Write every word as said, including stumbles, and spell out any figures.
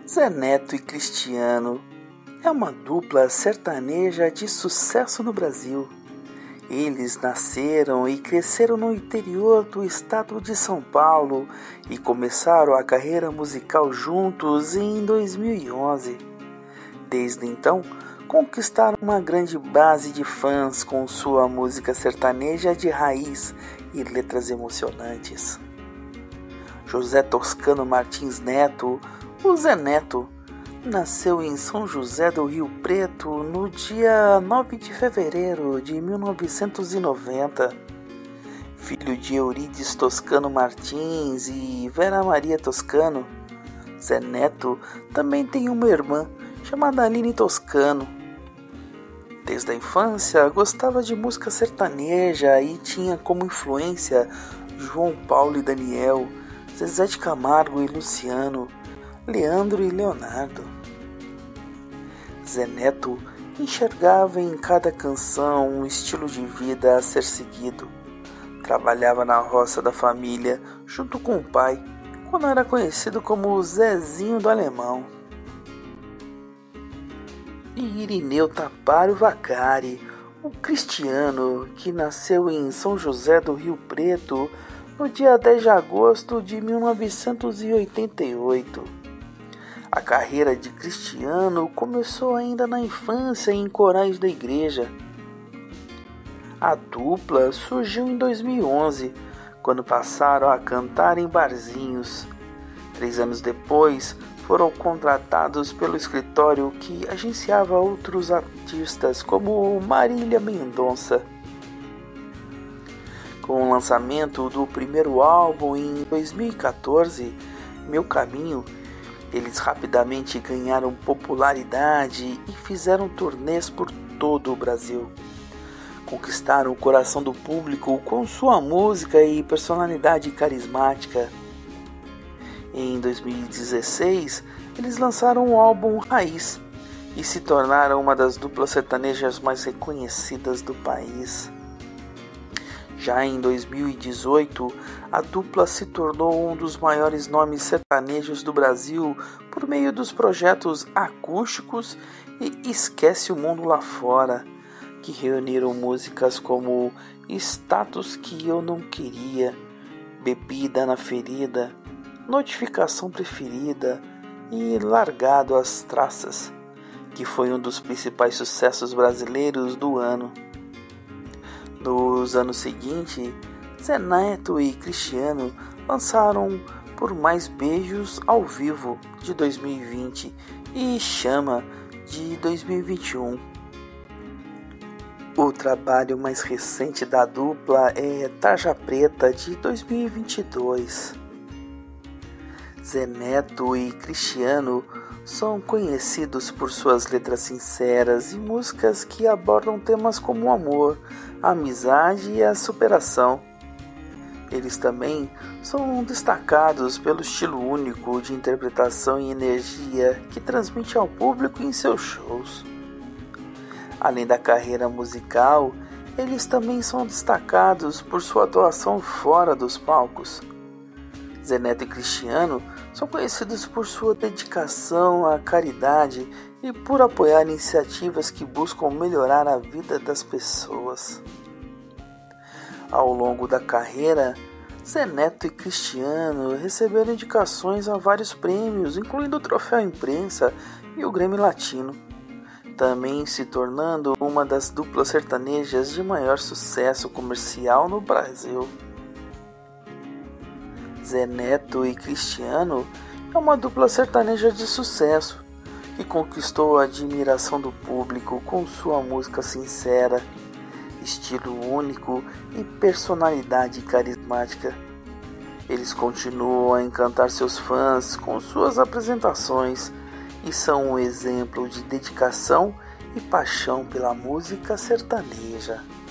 Zé Neto e Cristiano é uma dupla sertaneja de sucesso no Brasil. Eles nasceram e cresceram no interior do estado de São Paulo e começaram a carreira musical juntos em dois mil e onze. Desde então, conquistaram uma grande base de fãs com sua música sertaneja de raiz e letras emocionantes. José Toscano Martins Neto, o Zé Neto, nasceu em São José do Rio Preto no dia nove de fevereiro de mil novecentos e noventa. Filho de Eurides Toscano Martins e Vera Maria Toscano, Zé Neto também tem uma irmã chamada Aline Toscano. Desde a infância gostava de música sertaneja e tinha como influência João Paulo e Daniel, Zezé de Camargo e Luciano, Leandro e Leonardo. Zé Neto enxergava em cada canção um estilo de vida a ser seguido. Trabalhava na roça da família junto com o pai, quando era conhecido como Zezinho do Alemão. E Irineu Tapário Vacari, o Cristiano, que nasceu em São José do Rio Preto no dia dez de agosto de mil novecentos e oitenta e oito. A carreira de Cristiano começou ainda na infância em corais da igreja. A dupla surgiu em dois mil e onze, quando passaram a cantar em barzinhos. Três anos depois, foram contratados pelo escritório que agenciava outros artistas, como Marília Mendonça. Com o lançamento do primeiro álbum em dois mil e quatorze, Meu Caminho, eles rapidamente ganharam popularidade e fizeram turnês por todo o Brasil. Conquistaram o coração do público com sua música e personalidade carismática. Em dois mil e dezesseis, eles lançaram o álbum Raiz e se tornaram uma das duplas sertanejas mais reconhecidas do país. Já em dois mil e dezoito, a dupla se tornou um dos maiores nomes sertanejos do Brasil por meio dos projetos acústicos e Esquece o Mundo Lá Fora, que reuniram músicas como Status Que Eu Não Queria, Bebida na Ferida, Notificação Preferida e Largado às Traças, que foi um dos principais sucessos brasileiros do ano. Nos anos seguintes, Zé Neto e Cristiano lançaram Por Mais Beijos ao Vivo de dois mil e vinte e Chama de dois mil e vinte e um. O trabalho mais recente da dupla é Tarja Preta de dois mil e vinte e dois. Zé Neto e Cristiano são conhecidos por suas letras sinceras e músicas que abordam temas como o amor, a amizade e a superação. Eles também são destacados pelo estilo único de interpretação e energia que transmite ao público em seus shows. Além da carreira musical, eles também são destacados por sua atuação fora dos palcos. Zé Neto e Cristiano são conhecidos por sua dedicação à caridade e por apoiar iniciativas que buscam melhorar a vida das pessoas. Ao longo da carreira, Zé Neto e Cristiano receberam indicações a vários prêmios, incluindo o Troféu Imprensa e o Grammy Latino, também se tornando uma das duplas sertanejas de maior sucesso comercial no Brasil. Zé Neto e Cristiano é uma dupla sertaneja de sucesso que conquistou a admiração do público com sua música sincera, estilo único e personalidade carismática. Eles continuam a encantar seus fãs com suas apresentações e são um exemplo de dedicação e paixão pela música sertaneja.